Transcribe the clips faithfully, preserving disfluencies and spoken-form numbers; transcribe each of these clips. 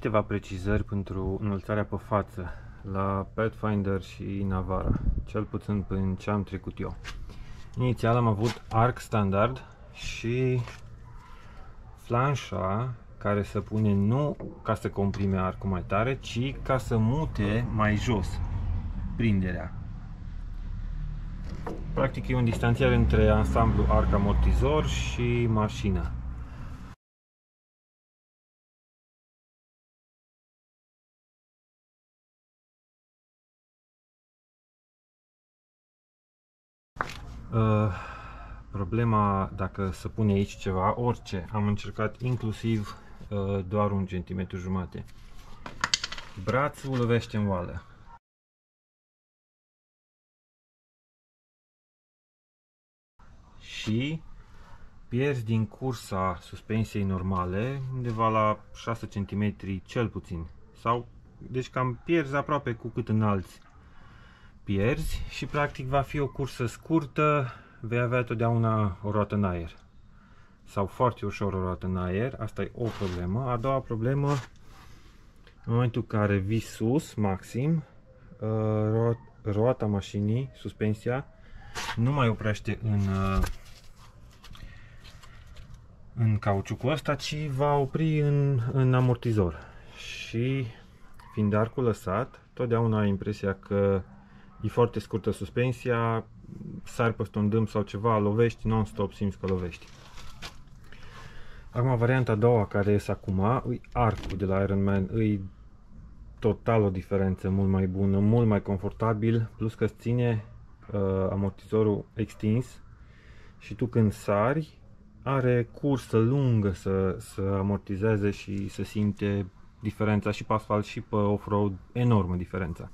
câteva precizări pentru înălțarea pe față la Pathfinder și Navara, cel puțin prin ce am trecut eu. Inițial am avut arc standard și flanșa care se pune nu ca să comprime arcul mai tare, ci ca să mute mai jos prinderea. Practic e un distanțiar între ansamblu arc amortizor și mașină. Uh, problema dacă se pune aici ceva, orice, am încercat inclusiv uh, doar un centimetru jumate. Brațul lovește în oală. Și pierzi din cursa suspensiei normale undeva la șase centimetri cel puțin. Sau, deci cam pierzi aproape cu cât înalți. Pierzi și practic va fi o cursă scurtă, vei avea totdeauna o roată în aer. Sau foarte ușor o roată în aer, asta e o problemă. A doua problemă, în momentul în care vii sus, maxim, ro roata mașinii, suspensia, nu mai oprește în, în cauciucul ăsta, ci va opri în, în amortizor. Și fiind arcul lăsat, totdeauna ai impresia că e foarte scurtă suspensia, sari peste un dâm sau ceva, lovești non-stop, simți că lovești. Acum, varianta a doua care ies acum, e arcul de la Ironman, e total o diferență mult mai bună, mult mai confortabil, plus că îți ține uh, amortizorul extins și tu când sari, are cursă lungă să, să amortizeze și să simte diferența și pe asfalt și pe off-road, enormă diferența.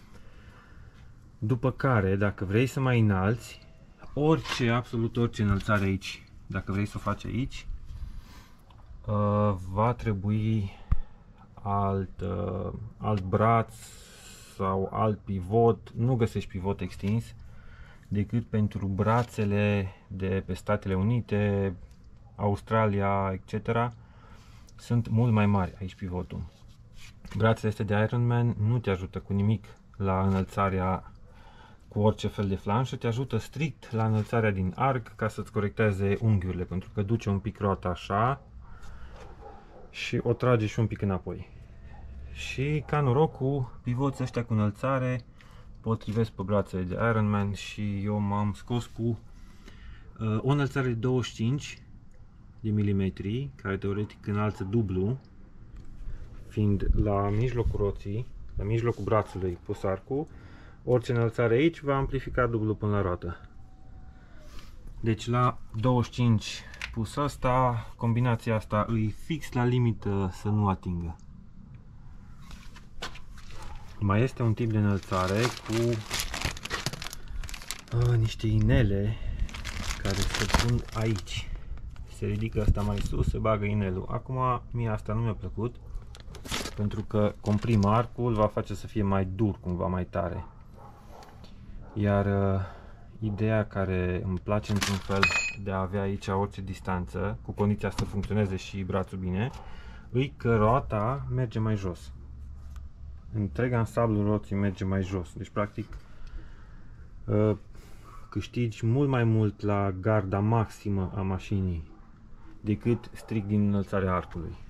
După care, dacă vrei să mai înalți, orice, absolut orice înălțare aici, dacă vrei să o faci aici, uh, va trebui alt, uh, alt braț sau alt pivot. Nu găsești pivot extins decât pentru brațele de pe Statele Unite, Australia, et cetera. Sunt mult mai mari aici pivotul. Brațele astea de Ironman nu te ajută cu nimic la înălțarea cu orice fel de flanșă, te ajută strict la înălțarea din arc ca să-ți corecteze unghiurile, pentru că duce un pic roata așa și o trage și un pic înapoi. Și ca norocul, pivoții ăștia cu înălțare potrivesc pe brațele de Ironman și eu m-am scos cu uh, o înălțare de douăzeci și cinci de milimetri, care teoretic înalță dublu, fiind la mijlocul roții, la mijlocul brațului pus arcul. Orice înălțare aici va amplifica dublu până la roată. Deci la douăzeci și cinci pus asta, combinația asta îi fix la limită să nu atingă. Mai este un tip de înălțare cu uh, niște inele care se pun aici. Se ridică asta mai sus, se bagă inelul. Acum mie asta nu mi-a plăcut, pentru că comprimă arcul, va face să fie mai dur, cumva mai tare. Iar uh, ideea care îmi place într-un fel de a avea aici orice distanță, cu condiția să funcționeze și brațul bine, e că roata merge mai jos. Întreg ansamblul roții merge mai jos. Deci practic uh, câștigi mult mai mult la garda maximă a mașinii decât strict din înălțarea arcului.